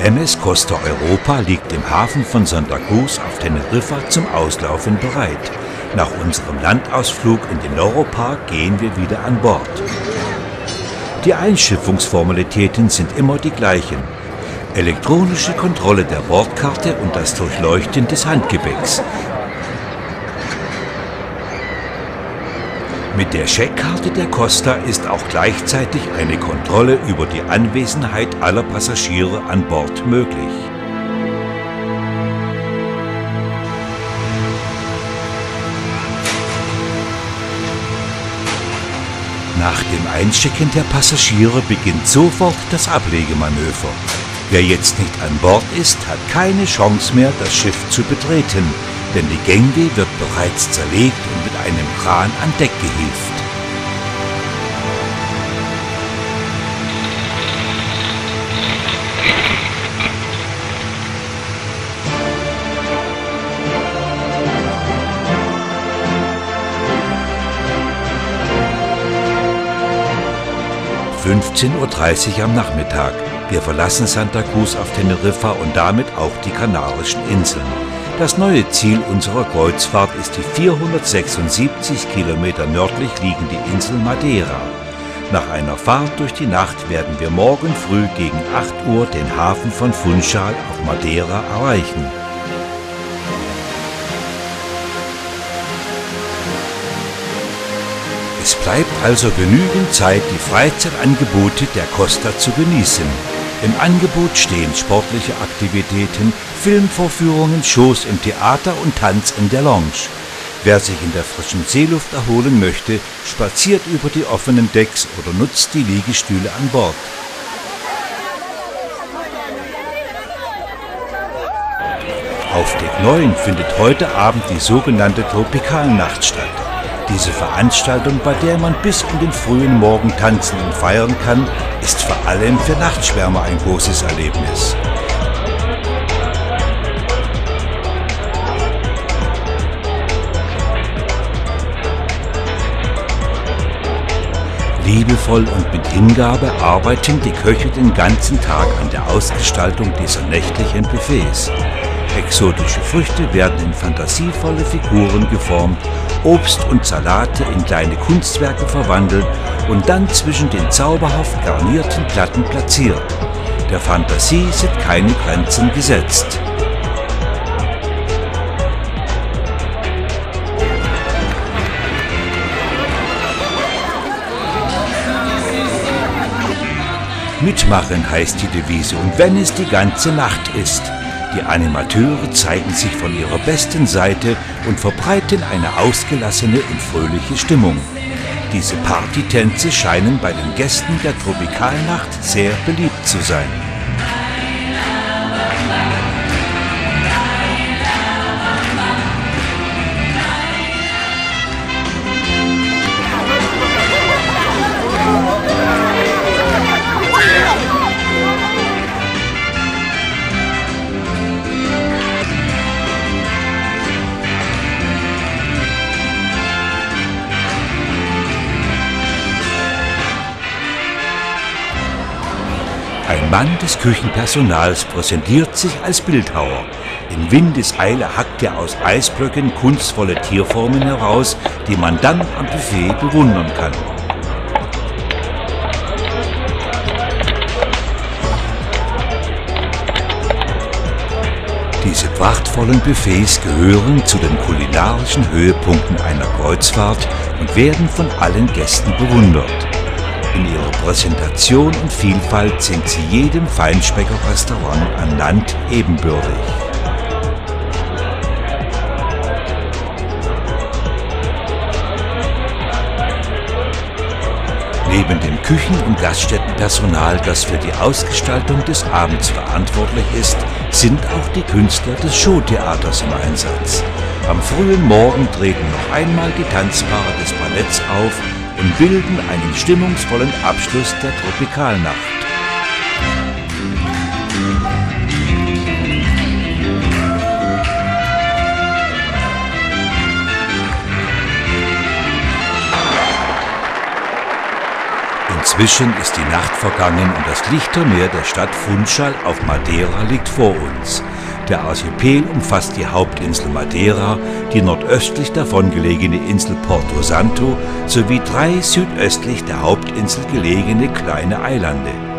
MS Costa Europa liegt im Hafen von Santa Cruz auf Teneriffa zum Auslaufen bereit. Nach unserem Landausflug in den Loro-Park gehen wir wieder an Bord. Die Einschiffungsformalitäten sind immer die gleichen. Elektronische Kontrolle der Bordkarte und das Durchleuchten des Handgepäcks. Mit der Scheckkarte der Costa ist auch gleichzeitig eine Kontrolle über die Anwesenheit aller Passagiere an Bord möglich. Nach dem Einchecken der Passagiere beginnt sofort das Ablegemanöver. Wer jetzt nicht an Bord ist, hat keine Chance mehr, das Schiff zu betreten, denn die Gangway wird bereits zerlegt und mit einem Kran an Deck gehievt. (15:30 Uhr am Nachmittag). Wir verlassen Santa Cruz auf Teneriffa und damit auch die Kanarischen Inseln. Das neue Ziel unserer Kreuzfahrt ist die 476 Kilometer nördlich liegende Insel Madeira. Nach einer Fahrt durch die Nacht werden wir morgen früh gegen 8 Uhr den Hafen von Funchal auf Madeira erreichen. Es bleibt also genügend Zeit, die Freizeitangebote der Costa zu genießen. Im Angebot stehen sportliche Aktivitäten, Filmvorführungen, Shows im Theater und Tanz in der Lounge. Wer sich in der frischen Seeluft erholen möchte, spaziert über die offenen Decks oder nutzt die Liegestühle an Bord. Auf Deck 9 findet heute Abend die sogenannte Tropikalnacht statt. Diese Veranstaltung, bei der man bis in den frühen Morgen tanzen und feiern kann, ist vor allem für Nachtschwärmer ein großes Erlebnis. Liebevoll und mit Hingabe arbeiten die Köche den ganzen Tag an der Ausgestaltung dieser nächtlichen Buffets. Exotische Früchte werden in fantasievolle Figuren geformt, Obst und Salate in kleine Kunstwerke verwandelt und dann zwischen den zauberhaft garnierten Platten platziert. Der Fantasie sind keine Grenzen gesetzt. Mitmachen heißt die Devise, und wenn es die ganze Nacht ist. Die Animateure zeigen sich von ihrer besten Seite und verbreiten eine ausgelassene und fröhliche Stimmung. Diese Partytänze scheinen bei den Gästen der Tropikalnacht sehr beliebt zu sein. Ein Mann des Küchenpersonals präsentiert sich als Bildhauer. In Windeseile hackt er aus Eisblöcken kunstvolle Tierformen heraus, die man dann am Buffet bewundern kann. Diese prachtvollen Buffets gehören zu den kulinarischen Höhepunkten einer Kreuzfahrt und werden von allen Gästen bewundert. In ihrer Präsentation und Vielfalt sind sie jedem Feinschmecker-Restaurant an Land ebenbürtig. Neben dem Küchen- und Gaststättenpersonal, das für die Ausgestaltung des Abends verantwortlich ist, sind auch die Künstler des Showtheaters im Einsatz. Am frühen Morgen treten noch einmal die Tanzpaare des Balletts auf und bilden einen stimmungsvollen Abschluss der Tropikalnacht. Inzwischen ist die Nacht vergangen und das Lichtermeer der Stadt Funchal auf Madeira liegt vor uns. Der Archipel umfasst die Hauptinsel Madeira, die nordöstlich davon gelegene Insel Porto Santo sowie 3 südöstlich der Hauptinsel gelegene kleine Eilande.